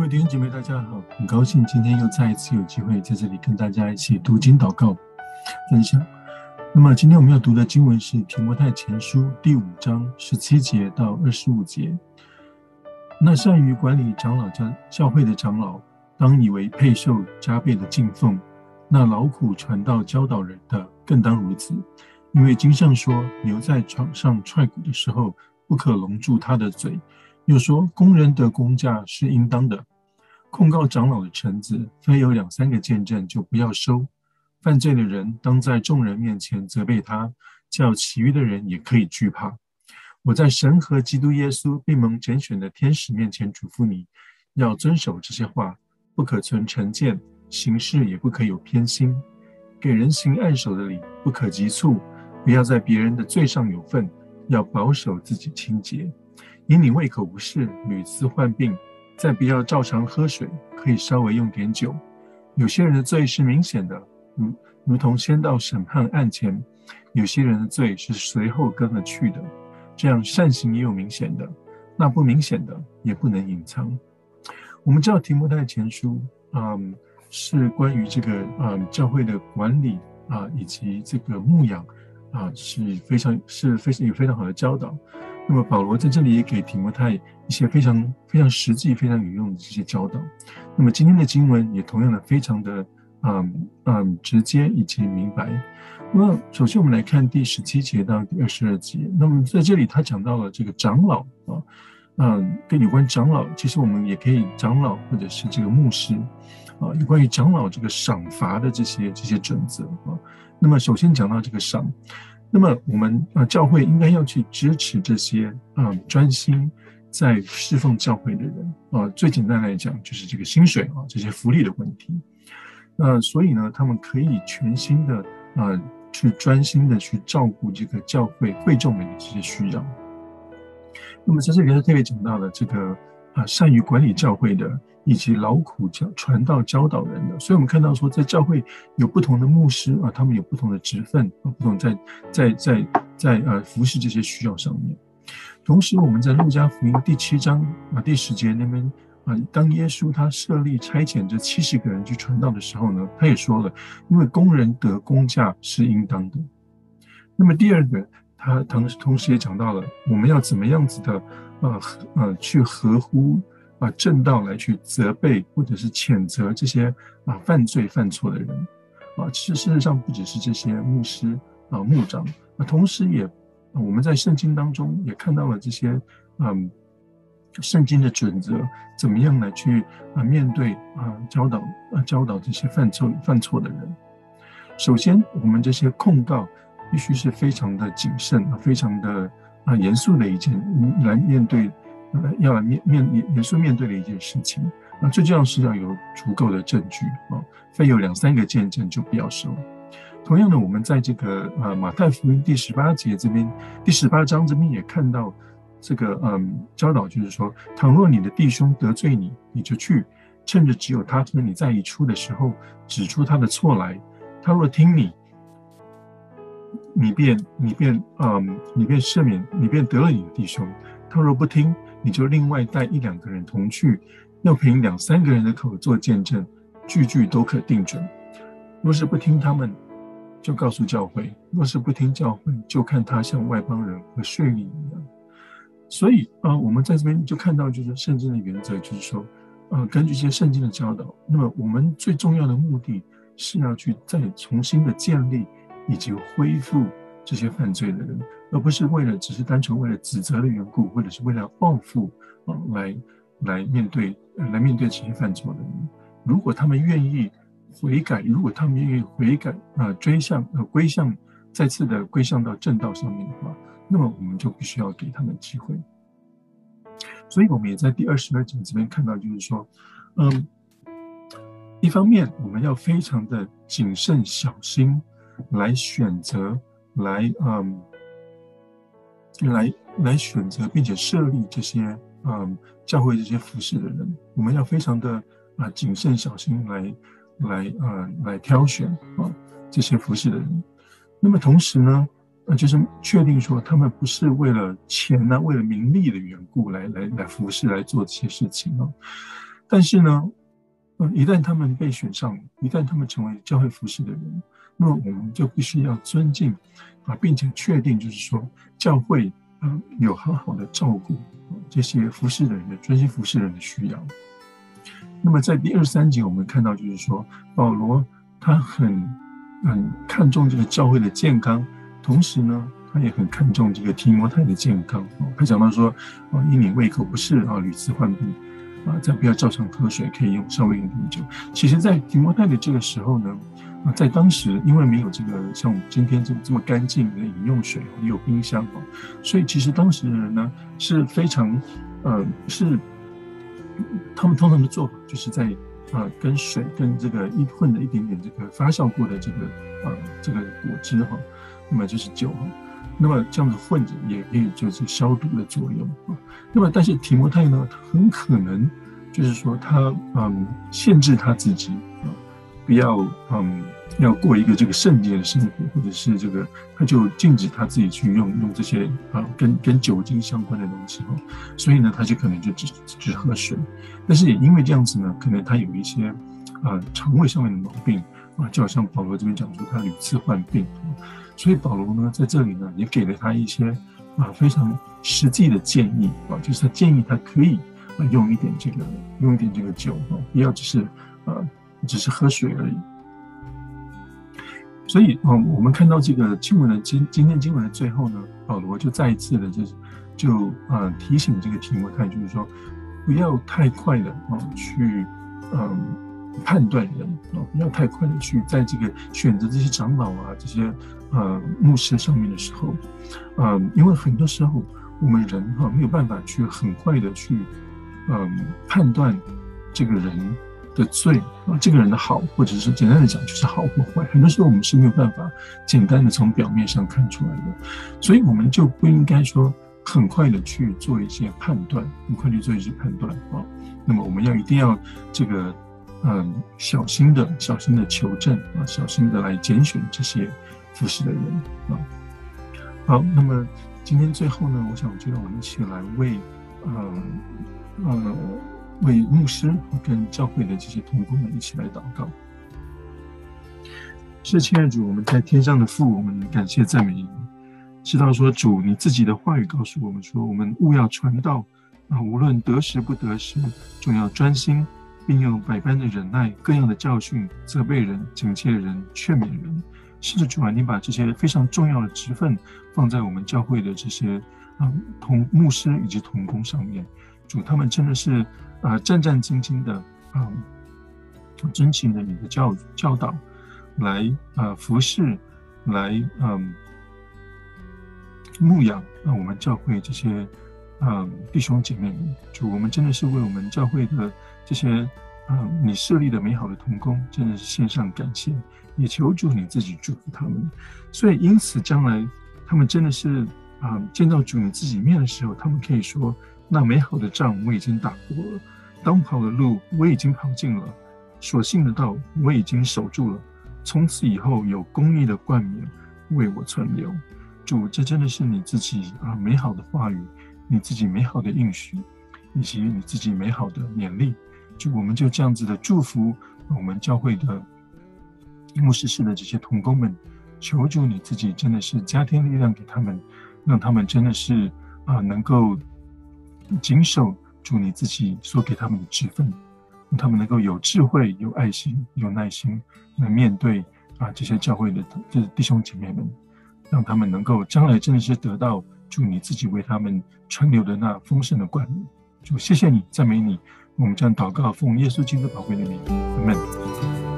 弟兄姐妹，大家好！很高兴今天又再一次有机会在这里跟大家一起读经祷告分享。那么今天我们要读的经文是提摩太前书第5章17节到25节。那善于管理长老教会的长老，当以为配受加倍的敬奉；那劳苦传道教导人的，更当如此。因为经上说，牛在场上踹鼓的时候，不可笼住他的嘴。又说，工人得工价是应当的。控告长老的臣子，非有2、3个见证，就不要收。犯罪的人，当在众人面前责备他，叫其余的人也可以惧怕。我在神和基督耶稣并蒙拣选的天使面前嘱咐你，要遵守这些话，不可存成见，行事也不可有偏心。给人行按手的礼，不可急促，不要在别人的罪上有份，要保守自己清洁。因你胃口不适，屡次患病，再不要照常喝水，可以稍微用点酒。有些人的罪是明显的，如同先到审判案前；有些人的罪是随后跟了去的。这样善行也有明显的，那不明显的也不能隐藏。我们知道提摩太前书是关于这个教会的管理以及这个牧养是有非常好的教导。那么保罗在这里也给提摩太一些非常非常实际、非常有用的这些教导。那么今天的经文也同样的非常的直接以及明白。那么首先我们来看第17节到第22节。那么在这里他讲到了这个长老跟有关长老，其实我们也可以长老或者是这个牧师有关于长老这个赏罚的这些准则那么首先讲到这个赏。那么我们教会应该要去支持这些专心在侍奉教会的人最简单来讲就是这个薪水这些福利的问题。所以呢，他们可以全心的去专心的去照顾这个教会会众们的这些需要。那么在这里他特别讲到了这个善于管理教会的，以及劳苦传道教导人的。所以我们看到说，在教会有不同的牧师他们有不同的职分不同在服侍这些需要上面。同时我们在路加福音第7章第10节那边当耶稣他设立差遣这70个人去传道的时候呢，他也说了，因为工人得工价是应当的。那么第二个，他同时也讲到了我们要怎么样子的去合乎正道来去责备或者是谴责这些犯罪犯错的人事实上不只是这些牧师牧长同时也我们在圣经当中也看到了这些圣经的准则，怎么样来去面对教导这些犯错的人。首先我们这些控告必须是非常的谨慎非常的严肃的一件来面对要来严肃面对的一件事情。最重要是要有足够的证据非有2、3个见证就不要收。同样的，我们在这个马太福音第18节这边，第18章这边也看到这个教导，就是说，倘若你的弟兄得罪你，你就去，趁着只有他和你在一处的时候，指出他的错来。他若听你，你便赦免，你便得了你的弟兄；他若不听，你就另外带1、2个人同去，要凭2、3个人的口做见证，句句都可定准。若是不听他们，就告诉教会；若是不听教会，就看他像外邦人和税吏一样。所以我们在这边就看到，就是圣经的原则，就是说根据这些圣经的教导，那么我们最重要的目的是要去再重新的建立以及恢复这些犯罪的人，而不是只是单纯为了指责的缘故，或者是为了报复来面对这些犯错的人。如果他们愿意悔改，再次的归向到正道上面的话，那么我们就必须要给他们机会。所以我们也在第22节这边看到，就是说一方面我们要非常的谨慎小心来选择来选择并且设立这些教会这些服事的人，我们要非常的谨慎小心来挑选这些服事的人。那么同时呢就是确定说他们不是为了钱为了名利的缘故来服事来做这些事情但是呢，一旦他们被选上，一旦他们成为教会服侍的人，那么我们就必须要尊敬并且确定，就是说教会有好好的照顾这些服侍的人的专心服侍人的需要。那么在第23节我们看到，就是说保罗他很看重这个教会的健康，同时呢他也很看重这个提摩太的健康。他讲到说因你胃口不适屡次患病再不要照常喝水，可以用稍微一点酒。其实在提摩太的这个时候呢在当时因为没有这个像我们今天这么干净的饮用水，也有冰箱所以其实当时的人呢是非常是他们通常的做法就是在跟水跟这个混的一点点这个发酵过的这个果汁那么就是酒那么这样子混着也可以就是消毒的作用那么但是提摩太呢，他很可能就是说他限制他自己不要要过一个这个圣洁的生活，或者是这个他就禁止他自己去用这些跟酒精相关的东西所以呢他就可能就只喝水。但是也因为这样子呢，可能他有一些肠胃上面的毛病就好像保罗这边讲说他屡次患病所以保罗呢在这里呢也给了他一些非常实际的建议就是他建议他可以用一点这个酒不要只是喝水而已。所以我们看到这个经文的今天经文的最后呢，保罗就再一次的就提醒这个提摩太，就是说不要太快的去判断人不要太快的去在这个选择这些长老这些牧师上面的时候因为很多时候我们人没有办法去很快的去判断这个人的罪这个人的好，或者是简单的讲就是好或坏，很多时候我们是没有办法简单的从表面上看出来的，所以我们就不应该说很快的去做一些判断，那么我们一定要这个小心的求证小心的来拣选这些服侍的人好，那么今天最后呢，我想就让我们一起来为牧师跟教会的这些同工们一起来祷告。是亲爱的主，我们在天上的父，我们感谢赞美你，知道说主你自己的话语告诉我们说，我们务要传道无论得时不得时，总要专心，并用百般的忍耐，各样的教训，责备人，警戒人，劝勉人。是的主你把这些非常重要的职分放在我们教会的这些同牧师以及同工上面。主他们真的是战战兢兢的遵循着你的教导来服侍，来牧养我们教会这些弟兄姐妹们。主，我们真的是为我们教会的这些你设立的美好的同工真的是献上感谢，也求主你自己祝福他们。所以因此将来他们真的是见到主你自己面的时候，他们可以说，那美好的仗我已经打过了，当跑的路我已经跑尽了，所信的道我已经守住了，从此以后有公义的冠冕为我存留。主，这真的是你自己美好的话语，你自己美好的应许，以及你自己美好的勉励。主，我们就这样子的祝福我们教会的牧师室的这些同工们，求主你自己真的是加添力量给他们，让他们真的是能够谨守主你自己所给他们的职分，让他们能够有智慧、有爱心、有耐心来面对这些教会的这弟兄姐妹们，让他们能够将来真的是得到主你自己为他们存留的那丰盛的冠冕。主，谢谢你，赞美你，我们将祷告奉耶稣基督宝贵的名，阿们。